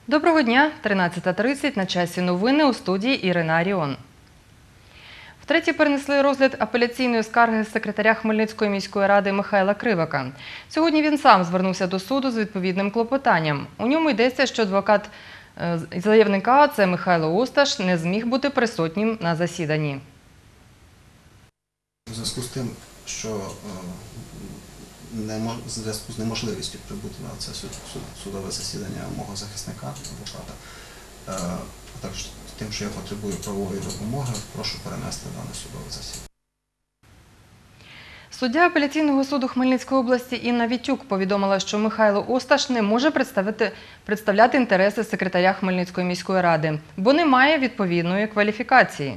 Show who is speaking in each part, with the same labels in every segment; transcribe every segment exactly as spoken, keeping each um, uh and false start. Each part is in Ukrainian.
Speaker 1: Доброго дня, тринадцята тридцять, на часі новини, у студії Ірина Аріон. Втретє перенесли розгляд апеляційної скарги секретаря Хмельницької міської ради Михайла Кривака. Сьогодні він сам звернувся до суду з відповідним клопотанням. У ньому йдеться, що адвокат заявника, це Михайло Осташ, не зміг бути присутнім на засіданні.
Speaker 2: У зв'язку з тим, що в зв'язку з неможливістю прибути на це судове засідання мого захисника, адвоката, а також тим, що я потребую правової допомоги, прошу перенести дане судове засідання.
Speaker 1: Суддя апеляційного суду Хмельницької області Інна Вітюк повідомила, що Михайло Осташ не може представляти інтереси секретаря Хмельницької міської ради, бо не має відповідної кваліфікації.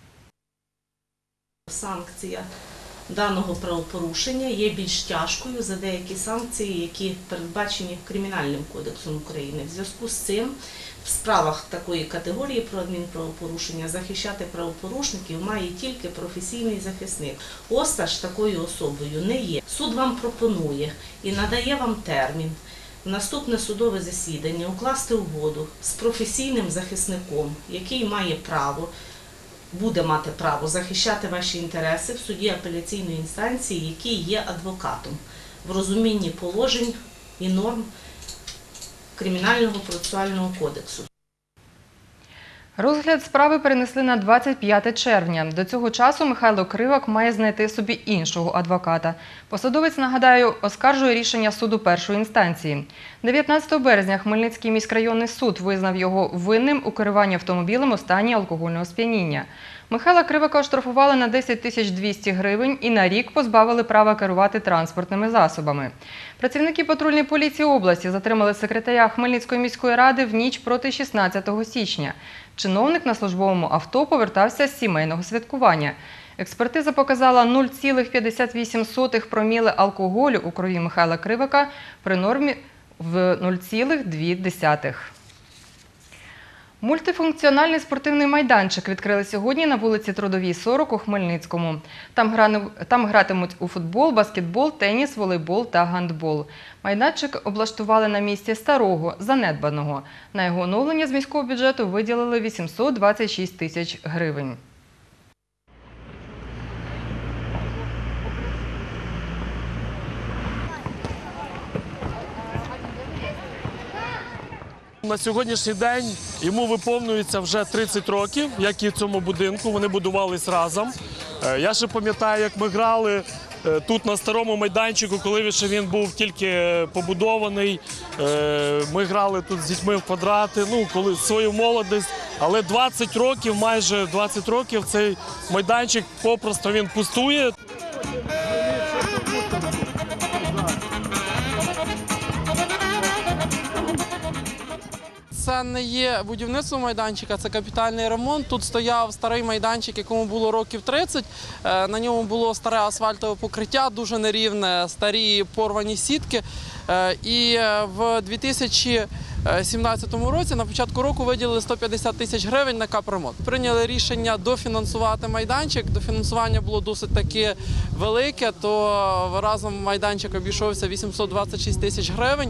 Speaker 3: Санкція даного правопорушення є більш тяжкою за деякі санкції, які передбачені Кримінальним кодексом України. В зв'язку з цим в справах такої категорії про адмінправопорушення захищати правопорушників має тільки професійний захисник. Осташ такою особою не є. Суд вам пропонує і надає вам термін в наступне судове засідання укласти угоду з професійним захисником, який має право буде мати право захищати ваші інтереси в суді апеляційної інстанції, який є адвокатом в розумінні положень і норм Кримінального процесуального кодексу.
Speaker 1: Розгляд справи перенесли на двадцять п'яте червня. До цього часу Михайло Кривак має знайти собі іншого адвоката. Посадовець, нагадаю, оскаржує рішення суду першої інстанції. дев'ятнадцятого березня Хмельницький міськрайонний суд визнав його винним у керуванні автомобілем у стані алкогольного сп'яніння. Михайла Кривака оштрафували на десять тисяч двісті гривень і на рік позбавили права керувати транспортними засобами. Працівники патрульної поліції області затримали секретаря Хмельницької міської ради в ніч проти шістнадцятого січня. Чиновник на службовому авто повертався з сімейного святкування. Експертиза показала нуль цілих п'ятдесят вісім сотих проміле алкоголю у крові Михайла Кривака при нормі в нуль цілих дві десятих. Мультифункціональний спортивний майданчик відкрили сьогодні на вулиці Трудовій, сорок у Хмельницькому. Там, грани... Там гратимуть у футбол, баскетбол, теніс, волейбол та гандбол. Майданчик облаштували на місці старого, занедбаного. На його оновлення з міського бюджету виділили вісімсот двадцять шість тисяч гривень.
Speaker 4: На сьогоднішній день йому виповнюється вже тридцять років, як і в цьому будинку. Вони будувались разом. Я ще пам'ятаю, як ми грали тут на старому майданчику, коли він був тільки побудований. Ми грали тут з дітьми в квадрати, ну, коли свою молодість. Але двадцять років, майже двадцять років цей майданчик попросту він пустує.
Speaker 5: Це не є будівництво майданчика, це капітальний ремонт. Тут стояв старий майданчик, якому було років тридцять. На ньому було старе асфальтове покриття, дуже нерівне, старі порвані сітки. І в дві тисячі сімнадцятому році, на початку року, виділили сто п'ятдесят тисяч гривень на капремонт. Прийняли рішення дофінансувати майданчик. Дофінансування було досить таки велике, то разом майданчик обійшовся вісімсот двадцять шість тисяч гривень.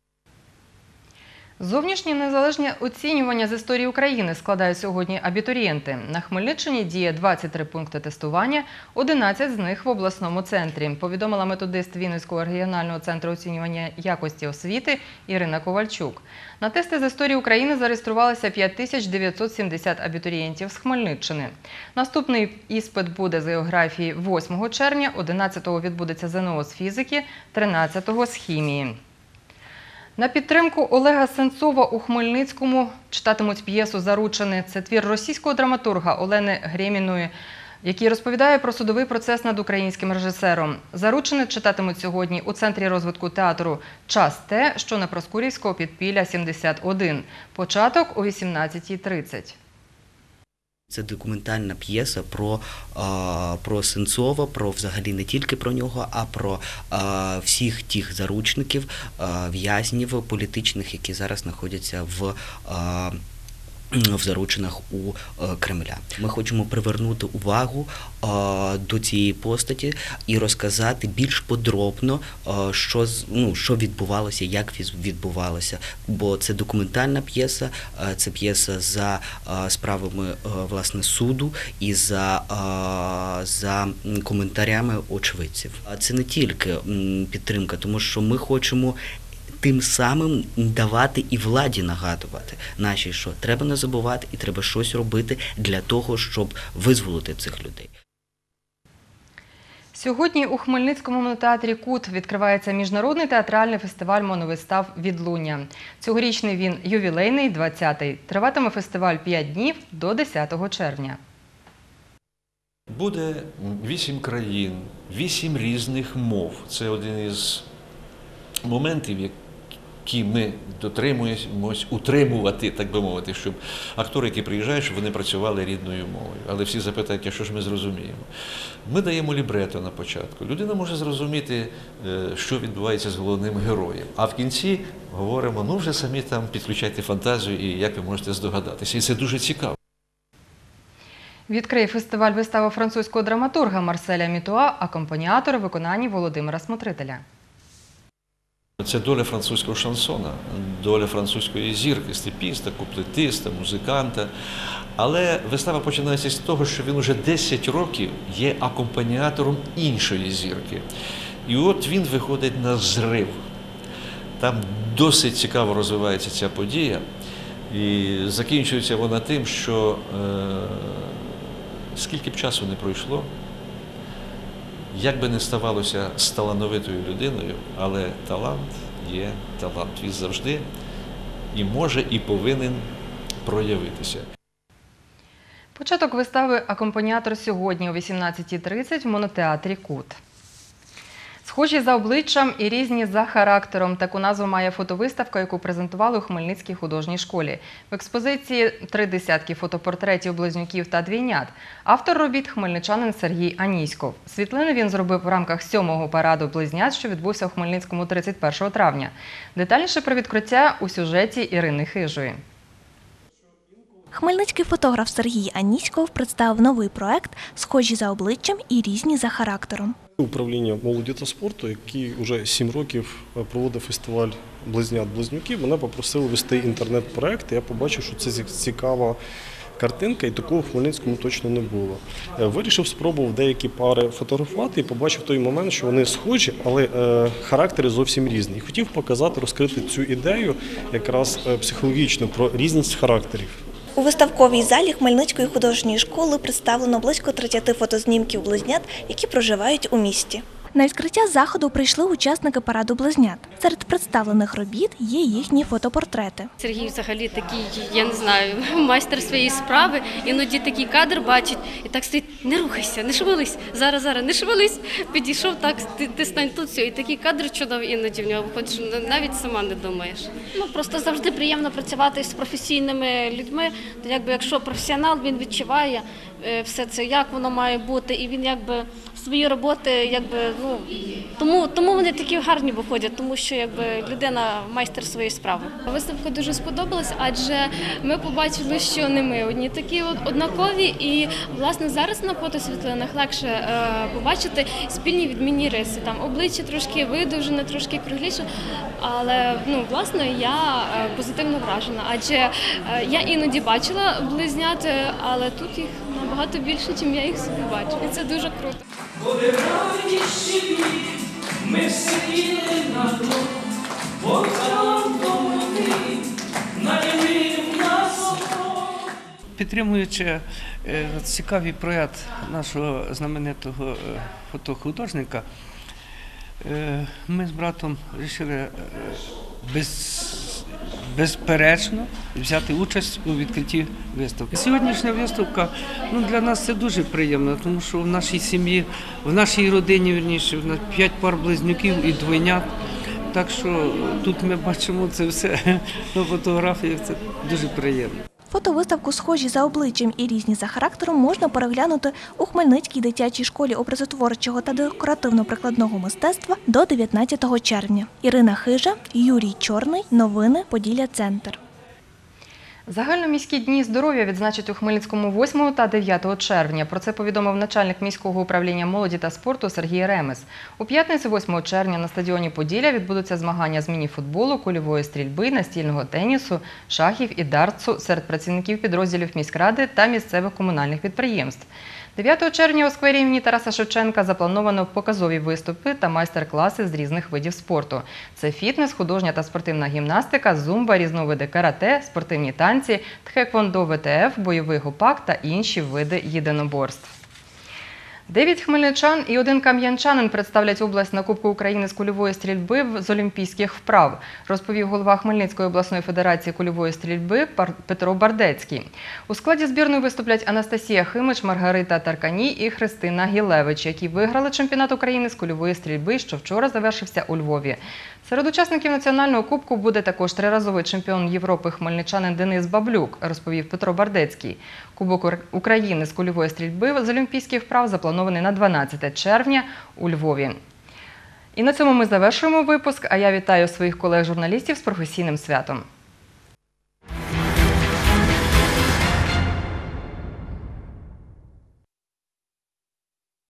Speaker 1: Зовнішнє незалежне оцінювання з історії України складають сьогодні абітурієнти. На Хмельниччині діє двадцять три пункти тестування, одинадцять з них в обласному центрі, повідомила методист Вінницького регіонального центру оцінювання якості освіти Ірина Ковальчук. На тести з історії України зареєструвалися п'ять тисяч дев'ятсот сімдесят абітурієнтів з Хмельниччини. Наступний іспит буде з географії восьмого червня, одинадцятого відбудеться ЗНО з фізики, тринадцятого з хімії. На підтримку Олега Сенцова у Хмельницькому читатимуть п'єсу «Заручене». Це твір російського драматурга Олени Греміної, який розповідає про судовий процес над українським режисером. «Заручене» читатимуть сьогодні у Центрі розвитку театру «Час Т», що на Проскурівського підпілля сімдесят один. Початок о вісімнадцятій тридцять.
Speaker 6: Це документальна п'єса про, про Сенцова, про взагалі не тільки про нього, а про всіх тих заручників, в'язнів політичних, які зараз знаходяться в в заручинах у Кремля. Ми хочемо привернути увагу до цієї постаті і розказати більш подробно, що, ну, що відбувалося, як відбувалося. Бо це документальна п'єса, це п'єса за справами, власне, суду і за, за коментарями очевидців. Це не тільки підтримка, тому що ми хочемо тим самим давати і владі нагадувати нашій, що треба не забувати і треба щось робити для того, щоб визволити цих людей.
Speaker 1: Сьогодні у Хмельницькому монотеатрі «Кут» відкривається міжнародний театральний фестиваль моновистав «Відлуння». Цьогорічний він ювілейний, двадцятий. Триватиме фестиваль п'ять днів до десятого червня.
Speaker 7: Буде вісім країн, вісім різних мов. Це один із моментів, які ми дотримуємось утримувати, так би мовити, щоб актори, які приїжджають, щоб вони працювали рідною мовою. Але всі запитають, а що ж ми зрозуміємо? Ми даємо лібрето на початку. Людина може зрозуміти, що відбувається з головним героєм. А в кінці говоримо, ну вже самі там підключайте фантазію і як ви можете здогадатися. І це дуже цікаво.
Speaker 1: Відкриє фестиваль вистава французького драматурга Марселя Мітуа, акомпаніатор у виконанні Володимира Смотрителя.
Speaker 7: Це доля французького шансона, доля французької зірки, степіста, куплетиста, музиканта. Але вистава починається з того, що він уже десять років є акомпаніатором іншої зірки. І от він виходить на зрив. Там досить цікаво розвивається ця подія. І закінчується вона тим, що е, скільки б часу не пройшло, як би не ставалося з талановитою людиною, але талант є талант. Він завжди і може, і повинен проявитися.
Speaker 1: Початок вистави «Акомпаніатор» сьогодні о вісімнадцятій тридцять в монотеатрі «Кут». Схожі за обличчям і різні за характером. Таку назву має фотовиставка, яку презентували у Хмельницькій художній школі. В експозиції три десятки фотопортретів близнюків та двійнят. Автор робіт – хмельничанин Сергій Аніськов. Світлини він зробив в рамках сьомого параду близнят, що відбувся у Хмельницькому тридцять першого травня. Детальніше про відкриття у сюжеті Ірини Хижої.
Speaker 8: Хмельницький фотограф Сергій Аніськов представив новий проект «Схожі за обличчям і різні за характером».
Speaker 9: Управління молоді та спорту, який вже сім років проводив фестиваль близнят-близнюків, мене попросили вести інтернет-проект. Я побачив, що це цікава картинка, і такого в Хмельницькому точно не було. Вирішив, спробував деякі пари фотографувати і побачив в той момент, що вони схожі, але характери зовсім різні. І хотів показати, розкрити цю ідею якраз психологічно про різність характерів.
Speaker 8: У виставковій залі Хмельницької художньої школи представлено близько тридцяти фотознімків близнят, які проживають у місті. На відкриття заходу прийшли учасники параду близнят. Серед представлених робіт є їхні фотопортрети.
Speaker 10: Сергій взагалі такий, я не знаю, майстер своєї справи. Іноді такий кадр бачить і так стоїть, не рухайся, не шевелись, зараз, зараз, не шевелись. Підійшов так, ти, ти стань тут, все. І такий кадр чудовий іноді в нього виходить, що навіть сама не думаєш.
Speaker 11: Ну, просто завжди приємно працювати з професійними людьми. То якби якщо професіонал, він відчуває все це, як воно має бути, і він якби свої роботи, якби, ну, тому, тому вони такі гарні виходять, тому що якби людина майстер своєї справи.
Speaker 10: Виставка дуже сподобалась, адже ми побачили, що не ми одні такі однакові, і власне зараз на фотосвітлинах легше е, побачити спільні відмінні риси. Там обличчя трошки видовжене, трошки кругліше, але ну власне я е, позитивно вражена, адже е, я іноді бачила близнят, але тут їх набагато більше, ніж я їх собі бачу. І це дуже круто. Ми всі на дно, бо
Speaker 12: підтримуючи цікавий проєкт нашого знаменитого фотохудожника, ми з братом вирішили без, безперечно взяти участь у відкритті виставки. Сьогоднішня виставка ну, для нас це дуже приємно, тому що в нашій сім'ї, в нашій родині, вірніше, в нас п'ять пар близнюків і двойнят. Так що тут ми бачимо це все на фотографіях, це дуже приємно.
Speaker 8: Фотовиставку «Схожі за обличчям і різні за характером» можна переглянути у Хмельницькій дитячій школі образотворчого та декоративно-прикладного мистецтва до дев'ятнадцятого червня. Ірина Хижа, Юрій Чорний. Новини Поділля Центр.
Speaker 1: Загальноміські дні здоров'я відзначать у Хмельницькому восьмого та дев'ятого червня. Про це повідомив начальник міського управління молоді та спорту Сергій Ремес. У п'ятницю восьмого червня на стадіоні Поділля відбудуться змагання з міні-футболу, кульової стрільби, настільного тенісу, шахів і дартсу серед працівників підрозділів міськради та місцевих комунальних підприємств. дев'ятого червня у сквері імені Тараса Шевченка заплановано показові виступи та майстер-класи з різних видів спорту. Це фітнес, художня та спортивна гімнастика, зумба, різновиди карате, спортивні танці, тхеквондо, ВТФ, бойовий гопак та інші види єдиноборств. Дев'ять хмельничан і один кам'янчанин представлять область на Кубку України з кульової стрільби з олімпійських вправ, розповів голова Хмельницької обласної федерації кульової стрільби Петро Бардецький. У складі збірної виступлять Анастасія Химич, Маргарита Тарканій і Христина Гілевич, які виграли чемпіонат України з кульової стрільби, що вчора завершився у Львові. Серед учасників національного кубку буде також триразовий чемпіон Європи хмельничанин Денис Баблюк, розповів Петро Бардецький. Кубок України з кульової стрільби з олімпійських вправ запланований на дванадцяте червня у Львові. І на цьому ми завершуємо випуск, а я вітаю своїх колег-журналістів з професійним святом.